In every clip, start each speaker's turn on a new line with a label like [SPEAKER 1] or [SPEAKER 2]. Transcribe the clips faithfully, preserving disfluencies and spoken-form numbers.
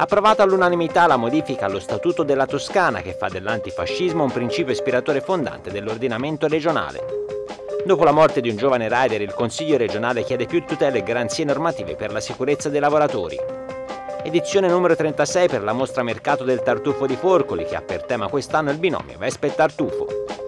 [SPEAKER 1] Approvata all'unanimità la modifica allo Statuto della Toscana che fa dell'antifascismo un principio ispiratore fondante dell'ordinamento regionale. Dopo la morte di un giovane rider, il Consiglio regionale chiede più tutele e garanzie normative per la sicurezza dei lavoratori. Edizione numero trentasei per la mostra mercato del tartufo di Forcoli, che ha per tema quest'anno il binomio Vespa e Tartufo.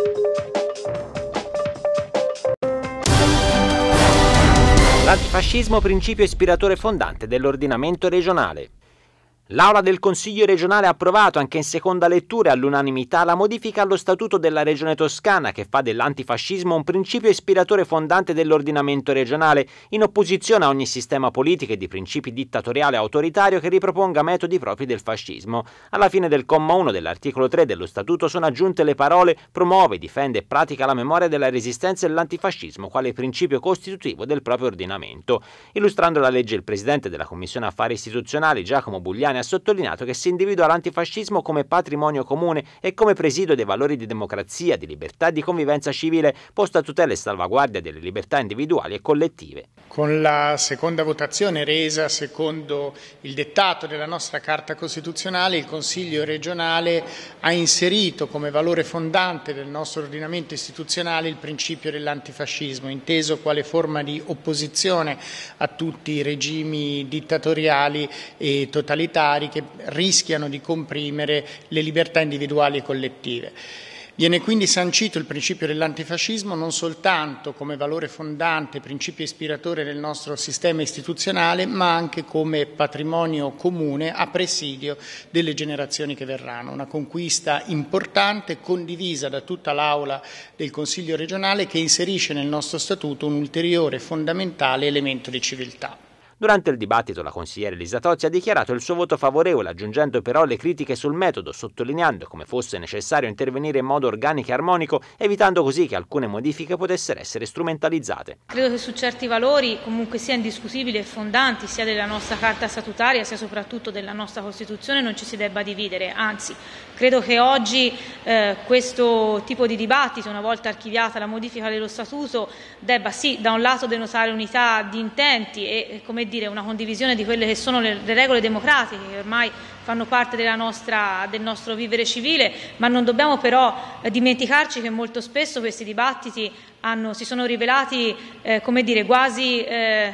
[SPEAKER 1] L'antifascismo principio ispiratore fondante dell'ordinamento regionale. L'Aula del Consiglio regionale ha approvato anche in seconda lettura all'unanimità la modifica allo Statuto della Regione Toscana che fa dell'antifascismo un principio ispiratore fondante dell'ordinamento regionale, in opposizione a ogni sistema politico e di principi dittatoriale e autoritario che riproponga metodi propri del fascismo. Alla fine del comma uno dell'articolo tre dello Statuto sono aggiunte le parole promuove, difende e pratica la memoria della resistenza e dell'antifascismo quale principio costitutivo del proprio ordinamento. Illustrando la legge il Presidente della Commissione Affari Istituzionali Giacomo Bugliani ha sottolineato che si individua l'antifascismo come patrimonio comune e come presidio dei valori di democrazia, di libertà e di convivenza civile, posto a tutela e salvaguardia delle libertà individuali e collettive.
[SPEAKER 2] Con la seconda votazione resa secondo il dettato della nostra Carta Costituzionale, il Consiglio regionale ha inserito come valore fondante del nostro ordinamento istituzionale il principio dell'antifascismo, inteso quale forma di opposizione a tutti i regimi dittatoriali e totalitari che rischiano di comprimere le libertà individuali e collettive. Viene quindi sancito il principio dell'antifascismo non soltanto come valore fondante, principio ispiratore del nostro sistema istituzionale, ma anche come patrimonio comune a presidio delle generazioni che verranno. Una conquista importante, condivisa da tutta l'Aula del Consiglio regionale, che inserisce nel nostro Statuto un ulteriore fondamentale elemento di civiltà.
[SPEAKER 1] Durante il dibattito la consigliera Elisa Tozzi ha dichiarato il suo voto favorevole, aggiungendo però le critiche sul metodo, sottolineando come fosse necessario intervenire in modo organico e armonico, evitando così che alcune modifiche potessero essere strumentalizzate.
[SPEAKER 3] Credo che su certi valori comunque sia indiscutibile e fondanti sia della nostra Carta statutaria sia soprattutto della nostra Costituzione non ci si debba dividere, anzi credo che oggi eh, questo tipo di dibattito, una volta archiviata la modifica dello Statuto, debba sì da un lato denotare unità di intenti e come dire, una condivisione di quelle che sono le, le regole democratiche che ormai fanno parte della nostra, del nostro vivere civile, ma non dobbiamo però eh, dimenticarci che molto spesso questi dibattiti hanno, si sono rivelati eh, come dire, quasi, eh,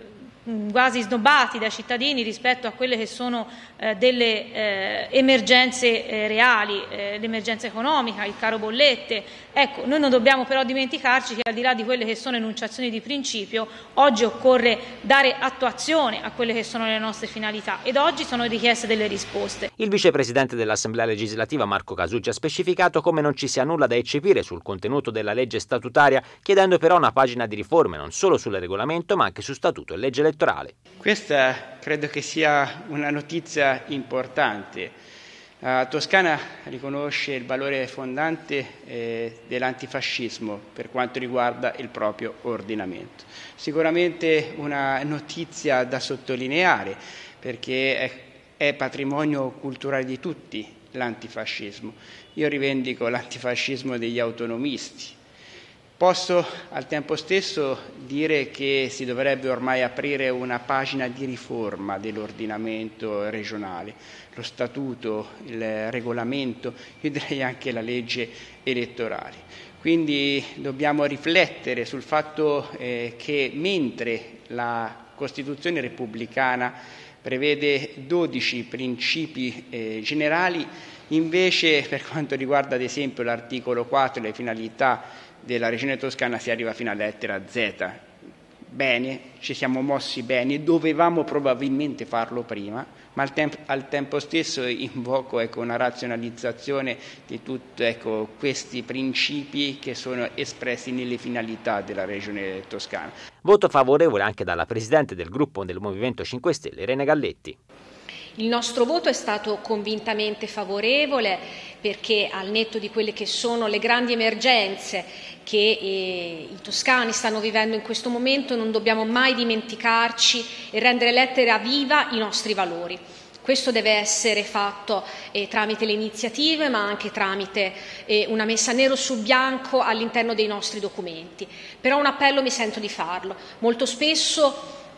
[SPEAKER 3] quasi snobbati dai cittadini rispetto a quelle che sono eh, delle eh, emergenze eh, reali, eh, l'emergenza economica, il caro bollette. Ecco, noi non dobbiamo però dimenticarci che al di là di quelle che sono enunciazioni di principio, oggi occorre dare attuazione a quelle che sono le nostre finalità ed oggi sono richieste delle risposte.
[SPEAKER 1] Il vicepresidente dell'Assemblea legislativa Marco Casucci ha specificato come non ci sia nulla da eccepire sul contenuto della legge statutaria, chiedendo però una pagina di riforme non solo sul regolamento ma anche su statuto e legge elettorale.
[SPEAKER 4] Questa credo che sia una notizia importante. La Toscana riconosce il valore fondante eh, dell'antifascismo per quanto riguarda il proprio ordinamento. Sicuramente una notizia da sottolineare perché è, è patrimonio culturale di tutti l'antifascismo. Io rivendico l'antifascismo degli autonomisti. Posso al tempo stesso dire che si dovrebbe ormai aprire una pagina di riforma dell'ordinamento regionale, lo statuto, il regolamento, io direi anche la legge elettorale. Quindi dobbiamo riflettere sul fatto eh, che mentre la Costituzione repubblicana prevede dodici principi eh, generali, invece per quanto riguarda ad esempio l'articolo quattro, le finalità della Regione Toscana, si arriva fino alla lettera Z. Bene, ci siamo mossi bene, dovevamo probabilmente farlo prima, ma al, temp- al tempo stesso invoco ecco, una razionalizzazione di tutti ecco, questi principi che sono espressi nelle finalità della Regione Toscana.
[SPEAKER 1] Voto favorevole anche dalla Presidente del gruppo del Movimento cinque Stelle, Irene Galletti.
[SPEAKER 5] Il nostro voto è stato convintamente favorevole perché al netto di quelle che sono le grandi emergenze che eh, i toscani stanno vivendo in questo momento non dobbiamo mai dimenticarci e rendere lettera viva i nostri valori. Questo deve essere fatto eh, tramite le iniziative ma anche tramite eh, una messa nero su bianco all'interno dei nostri documenti. Però un appello mi sento di farlo. Molto spesso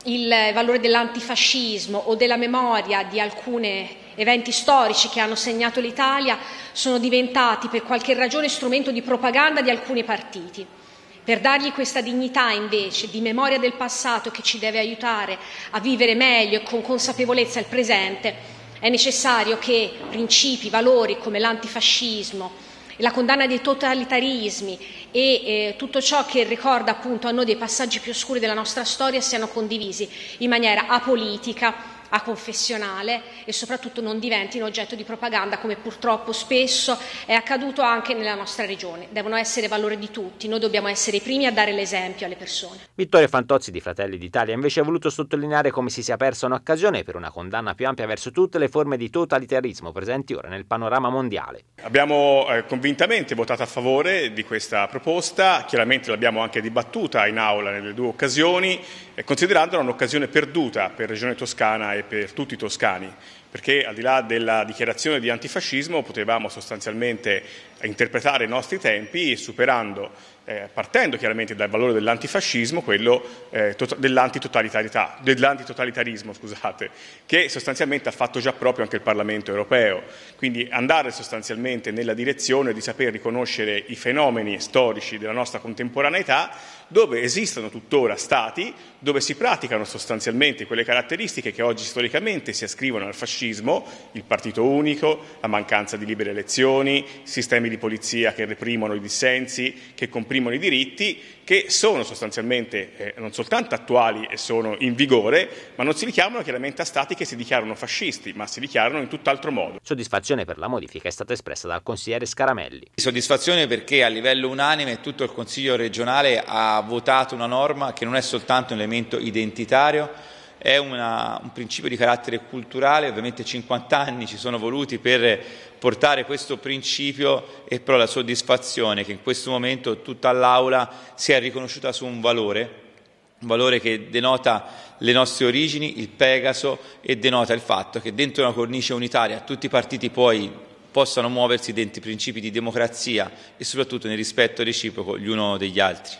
[SPEAKER 5] il valore dell'antifascismo o della memoria di alcuni eventi storici che hanno segnato l'Italia sono diventati per qualche ragione strumento di propaganda di alcuni partiti. Per dargli questa dignità invece di memoria del passato che ci deve aiutare a vivere meglio e con consapevolezza il presente, è necessario che principi, valori come l'antifascismo, la condanna dei totalitarismi e eh, tutto ciò che ricorda appunto a noi dei passaggi più oscuri della nostra storia siano condivisi in maniera apolitica, aconfessionale e soprattutto non diventino oggetto di propaganda come purtroppo spesso è accaduto anche nella nostra regione. Devono essere valori di tutti, noi dobbiamo essere i primi a dare l'esempio alle persone.
[SPEAKER 1] Vittorio Fantozzi di Fratelli d'Italia invece ha voluto sottolineare come si sia persa un'occasione per una condanna più ampia verso tutte le forme di totalitarismo presenti ora nel panorama mondiale.
[SPEAKER 6] Abbiamo eh, convintamente votato a favore di questa proposta, chiaramente l'abbiamo anche dibattuta in aula nelle due occasioni, eh, considerandola un'occasione perduta per Regione Toscana e per tutti i toscani, perché al di là della dichiarazione di antifascismo potevamo sostanzialmente interpretare i nostri tempi superando, eh, partendo chiaramente dal valore dell'antifascismo, quello eh, to- dell'antitotalitarità, dell'antitotalitarismo, scusate, che sostanzialmente ha fatto già proprio anche il Parlamento europeo. Quindi andare sostanzialmente nella direzione di saper riconoscere i fenomeni storici della nostra contemporaneità, dove esistono tuttora stati, dove si praticano sostanzialmente quelle caratteristiche che oggi storicamente si ascrivono al fascismo, il partito unico, la mancanza di libere elezioni, sistemi di polizia che reprimono i dissensi, che comprimono i diritti, che sono sostanzialmente eh, non soltanto attuali e sono in vigore, ma non si richiamano chiaramente a stati che si dichiarano fascisti, ma si dichiarano in tutt'altro modo.
[SPEAKER 1] Soddisfazione per la modifica è stata espressa dal consigliere Scaramelli.
[SPEAKER 7] Soddisfazione perché a livello unanime tutto il Consiglio regionale ha votato una norma che non è soltanto un elemento identitario, è una, un principio di carattere culturale. Ovviamente cinquanta anni ci sono voluti per portare questo principio, e però la soddisfazione che in questo momento tutta l'Aula sia riconosciuta su un valore, un valore che denota le nostre origini, il Pegaso, e denota il fatto che dentro una cornice unitaria tutti i partiti poi possano muoversi dentro i principi di democrazia e soprattutto nel rispetto reciproco gli uno degli altri.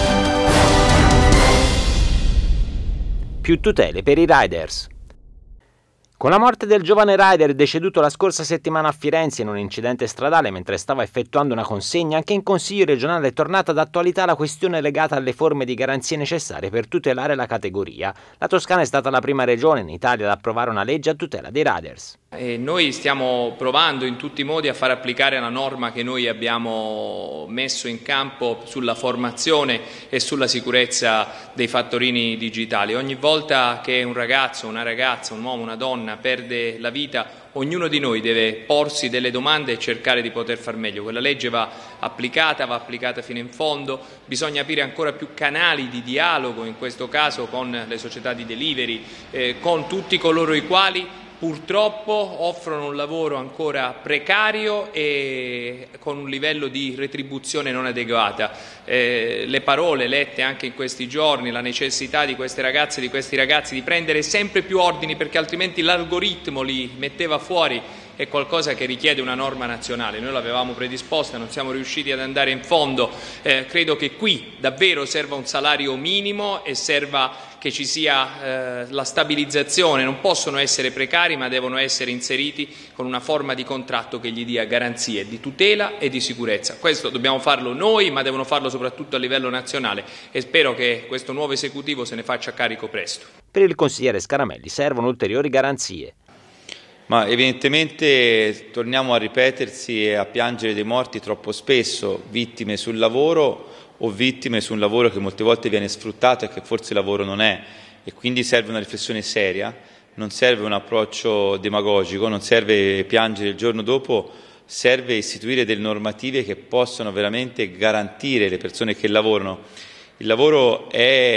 [SPEAKER 1] Più tutele per i riders. Con la morte del giovane rider deceduto la scorsa settimana a Firenze in un incidente stradale mentre stava effettuando una consegna, anche in Consiglio regionale è tornata d'attualità la questione legata alle forme di garanzie necessarie per tutelare la categoria. La Toscana è stata la prima regione in Italia ad approvare una legge a tutela dei riders.
[SPEAKER 8] E noi stiamo provando in tutti i modi a far applicare la norma che noi abbiamo messo in campo sulla formazione e sulla sicurezza dei fattorini digitali. Ogni volta che un ragazzo, una ragazza, un uomo, una donna perde la vita, ognuno di noi deve porsi delle domande e cercare di poter far meglio. Quella legge va applicata, va applicata fino in fondo, bisogna aprire ancora più canali di dialogo, in questo caso con le società di delivery, eh, con tutti coloro i quali purtroppo offrono un lavoro ancora precario e con un livello di retribuzione non adeguata. Eh, le parole lette anche in questi giorni, la necessità di queste ragazze e di questi ragazzi di prendere sempre più ordini perché altrimenti l'algoritmo li metteva fuori, è qualcosa che richiede una norma nazionale. Noi l'avevamo predisposta, non siamo riusciti ad andare in fondo. Eh, credo che qui davvero serva un salario minimo e serva che ci sia eh, la stabilizzazione. Non possono essere precari, ma devono essere inseriti con una forma di contratto che gli dia garanzie di tutela e di sicurezza. Questo dobbiamo farlo noi, ma devono farlo soprattutto a livello nazionale, e spero che questo nuovo esecutivo se ne faccia carico presto.
[SPEAKER 1] Per il consigliere Scaramelli servono ulteriori garanzie.
[SPEAKER 7] Ma evidentemente torniamo a ripetersi e a piangere dei morti troppo spesso, vittime sul lavoro o vittime su un lavoro che molte volte viene sfruttato e che forse lavoro non è, e quindi serve una riflessione seria, non serve un approccio demagogico, non serve piangere il giorno dopo, serve istituire delle normative che possano veramente garantire le persone che lavorano. Il lavoro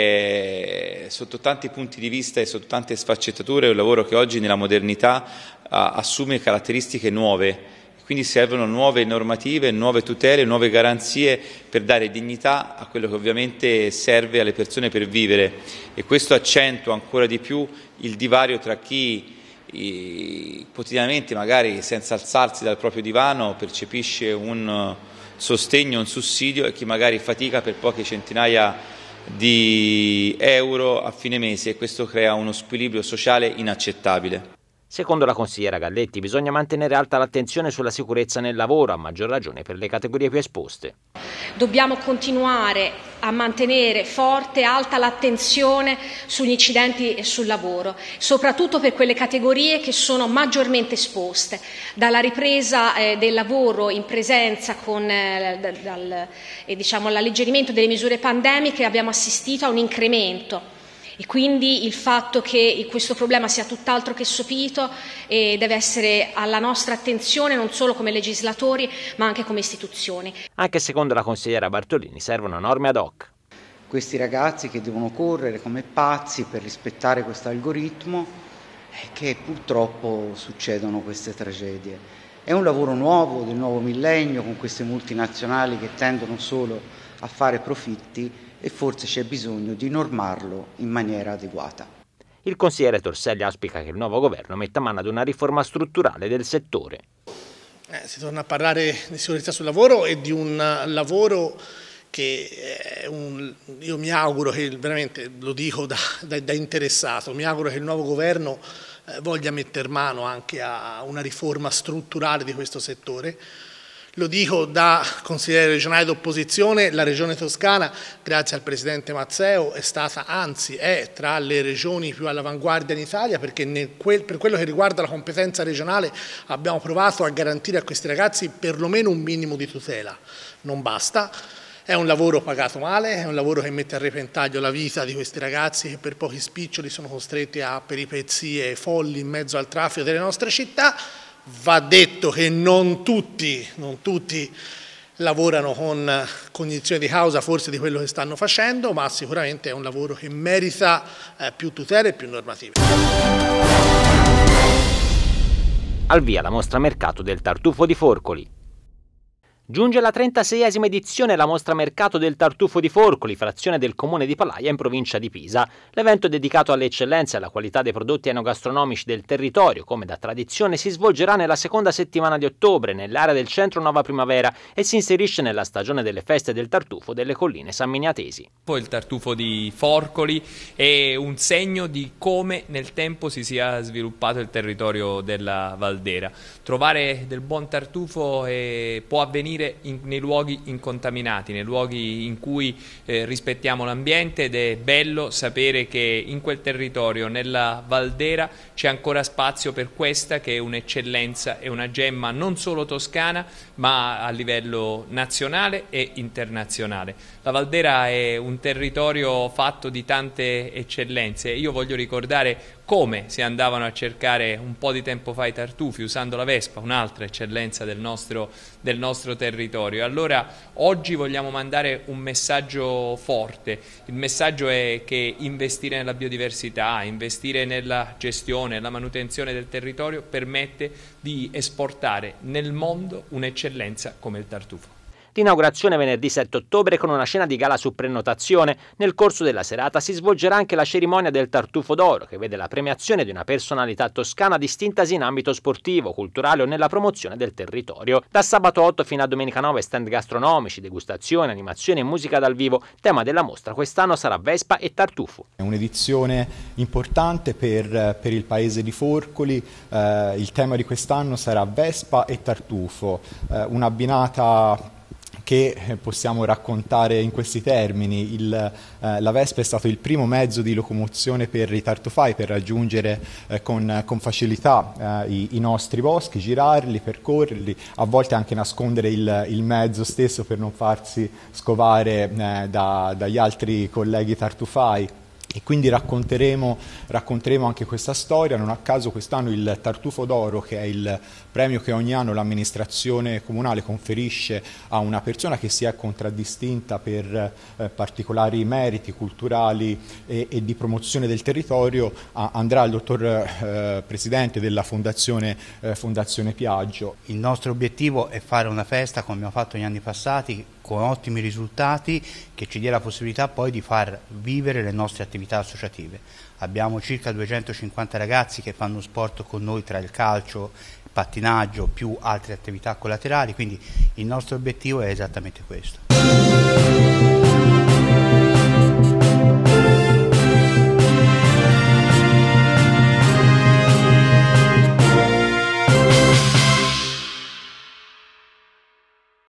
[SPEAKER 7] è, sotto tanti punti di vista e sotto tante sfaccettature, un lavoro che oggi nella modernità uh, assume caratteristiche nuove. Quindi servono nuove normative, nuove tutele, nuove garanzie per dare dignità a quello che ovviamente serve alle persone per vivere, e questo accentua ancora di più il divario tra chi i, quotidianamente, magari senza alzarsi dal proprio divano, percepisce un sostegno, un sussidio, e chi magari fatica per poche centinaia di euro a fine mese e questo crea uno squilibrio sociale inaccettabile.
[SPEAKER 1] Secondo la consigliera Galletti bisogna mantenere alta l'attenzione sulla sicurezza nel lavoro, a maggior ragione per le categorie più esposte.
[SPEAKER 5] Dobbiamo continuare a mantenere forte e alta l'attenzione sugli incidenti e sul lavoro, soprattutto per quelle categorie che sono maggiormente esposte. Dalla ripresa eh, del lavoro in presenza con eh, dal, eh, diciamo, l'alleggerimento delle misure pandemiche abbiamo assistito a un incremento. E quindi il fatto che questo problema sia tutt'altro che sopito eh, deve essere alla nostra attenzione non solo come legislatori ma anche come istituzioni.
[SPEAKER 1] Anche secondo la consigliera Bartolini servono norme ad hoc.
[SPEAKER 9] Questi ragazzi che devono correre come pazzi per rispettare questo algoritmo e che purtroppo succedono queste tragedie. È un lavoro nuovo, del nuovo millennio, con queste multinazionali che tendono solo a fare profitti e forse c'è bisogno di normarlo in maniera adeguata.
[SPEAKER 1] Il consigliere Torselli auspica che il nuovo governo metta mano ad una riforma strutturale del settore.
[SPEAKER 2] Eh, si torna a parlare di sicurezza sul lavoro e di un lavoro che è un, io mi auguro che, veramente lo dico da, da, da interessato, mi auguro che il nuovo governo eh, voglia mettere mano anche a una riforma strutturale di questo settore. Lo dico da consigliere regionale d'opposizione, la Regione Toscana, grazie al Presidente Mazzeo, è stata, anzi è tra le regioni più all'avanguardia in Italia, perché nel quel, per quello che riguarda la competenza regionale abbiamo provato a garantire a questi ragazzi perlomeno un minimo di tutela. Non basta, è un lavoro pagato male, è un lavoro che mette a repentaglio la vita di questi ragazzi che per pochi spiccioli sono costretti a peripezie folli in mezzo al traffico delle nostre città. Va detto che non tutti, non tutti lavorano con cognizione di causa forse di quello che stanno facendo, ma sicuramente è un lavoro che merita eh, più tutele e più normative.
[SPEAKER 1] Al via la mostra mercato del tartufo di Forcoli. Giunge la trentaseiesima edizione della mostra mercato del tartufo di Forcoli, frazione del comune di Palaia in provincia di Pisa. L'evento è dedicato alle eccellenze e alla qualità dei prodotti enogastronomici del territorio, come da tradizione si svolgerà nella seconda settimana di ottobre nell'area del centro Nuova Primavera e si inserisce nella stagione delle feste del tartufo delle colline samminiatesi.
[SPEAKER 8] Il tartufo di Forcoli è un segno di come nel tempo si sia sviluppato il territorio della Valdera. Trovare del buon tartufo eh, può avvenire In, nei luoghi incontaminati, nei luoghi in cui eh, rispettiamo l'ambiente, ed è bello sapere che in quel territorio, nella Valdera, c'è ancora spazio per questa che è un'eccellenza e una gemma non solo toscana ma a livello nazionale e internazionale. La Valdera è un territorio fatto di tante eccellenze. Io voglio ricordare come si andavano a cercare un po' di tempo fa i tartufi usando la vespa, un'altra eccellenza del nostro, del nostro territorio. Allora oggi vogliamo mandare un messaggio forte. Il messaggio è che investire nella biodiversità, investire nella gestione, nella manutenzione del territorio permette di esportare nel mondo un'eccellenza come il tartufo.
[SPEAKER 1] L'inaugurazione venerdì sette ottobre con una cena di gala su prenotazione. Nel corso della serata si svolgerà anche la cerimonia del Tartufo d'Oro, che vede la premiazione di una personalità toscana distintasi in ambito sportivo, culturale o nella promozione del territorio. Da sabato otto fino a domenica nove stand gastronomici, degustazione, animazione e musica dal vivo. Tema della mostra quest'anno sarà Vespa e Tartufo.
[SPEAKER 10] È un'edizione importante per, per il paese di Forcoli. Eh, il tema di quest'anno sarà Vespa e Tartufo, eh, un'abbinata che possiamo raccontare in questi termini. Il, eh, la Vespa è stato il primo mezzo di locomozione per i tartufai per raggiungere eh, con, con facilità eh, i, i nostri boschi, girarli, percorrerli, a volte anche nascondere il, il mezzo stesso per non farsi scovare eh, da, dagli altri colleghi tartufai. E quindi racconteremo, racconteremo anche questa storia. Non a caso quest'anno il Tartufo d'Oro, che è il premio che ogni anno l'amministrazione comunale conferisce a una persona che si è contraddistinta per eh, particolari meriti culturali e, e di promozione del territorio, a, andrà al dottor eh, Presidente della Fondazione, eh, Fondazione Piaggio.
[SPEAKER 11] Il nostro obiettivo è fare una festa come abbiamo fatto negli anni passati, con ottimi risultati, che ci dia la possibilità poi di far vivere le nostre attività associative. Abbiamo circa duecentocinquanta ragazzi che fanno sport con noi, tra il calcio, il pattinaggio più altre attività collaterali, quindi il nostro obiettivo è esattamente questo.